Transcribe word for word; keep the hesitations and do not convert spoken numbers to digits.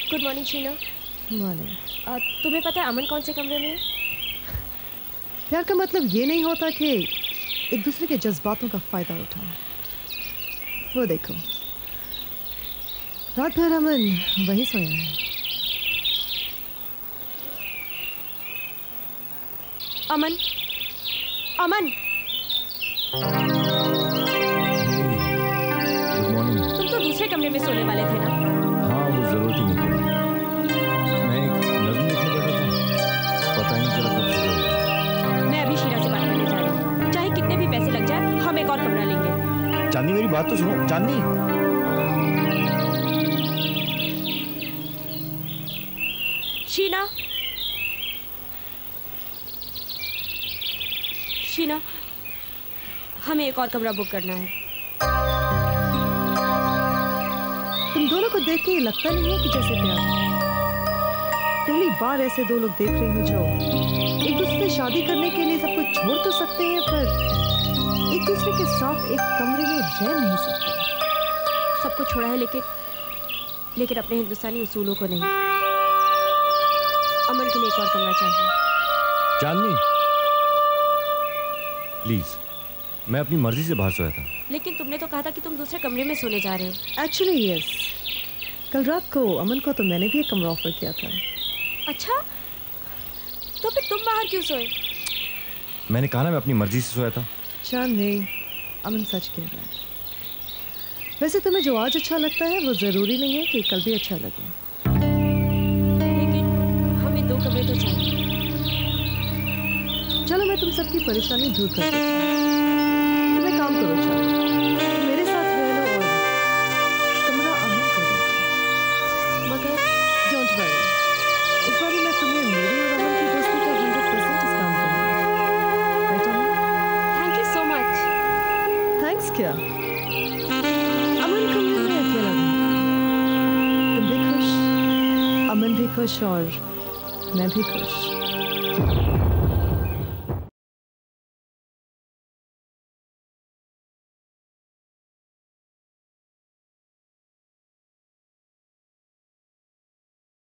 Good morning Sheena. Morning. तुम्हें पता है अमन कौन से कमरे में है? प्यार का मतलब ये नहीं होता कि एक दूसरे के जज्बातों का फायदा उठाओ। वो देखो, रात भर अमन वहीं सोया है। अमन, अमन। Good morning. तुम तो दूसरे कमरे में सोने वाले थे ना? हाँ, वो जरूरत ही नहीं पड़ी। मैं एक नज़्म लिखने बैठा था, पता ही नहीं चला कब सुबह हो गई। मैं अभी शीना से बात करने जा रही हूँ। चाहे कितने भी पैसे लग जाए, हम एक और कमरा लेंगे। चांदनी, मेरी बात तो सुनो। चांदनी, शीना, शीना, हमें एक और कमरा बुक करना है। तुम दोनों को देख के ये लगता नहीं है कि जैसे प्यार? पहली बार ऐसे दो लोग देख रही हूँ जो एक दूसरे से शादी करने के लिए सब कुछ छोड़ तो सकते हैं, पर एक दूसरे के साथ एक कमरे में रह नहीं सकते। सब कुछ छोड़ा है, लेकिन लेकिन अपने हिंदुस्तानी उसूलों को नहीं। अमन के लिए एक और कमरा चाहिए। चांदनी, प्लीज, मैं अपनी मर्जी से बाहर सोया था। लेकिन तुमने तो कहा था कि तुम दूसरे कमरे में सोने जा रहे हो। एक्चुअली यस, कल रात को अमन को तो मैंने भी एक कमरा ऑफर किया था। अच्छा, तो फिर तुम बाहर क्यों सोए? मैंने कहा ना, मैं अपनी मर्जी से सोया था। चांदनी, अमन सच कह रहा है। वैसे तुम्हें जो आज अच्छा लगता है वो जरूरी नहीं है कि कल भी अच्छा लगे। लेकिन हमें दो कमरे तो चाहिए। चलो मैं तुम सबकी परेशानी दूर कर देती हूँ। तुम एक काम करो, चलो मेरे साथ रह लो और कमरा अमन को दे दो। मगर डोंट वरी, इस बार मैं तुम्हें मेरी और अमन की दोस्ती का हंड्रेड परसेंट डिस्काउंट दूंगा। Right Aman? Thank you so much. Thanks क्या? अमन कमरे में अकेला रहूंगा। तुम भी खुश, अमन भी खुश और मैं भी खुश।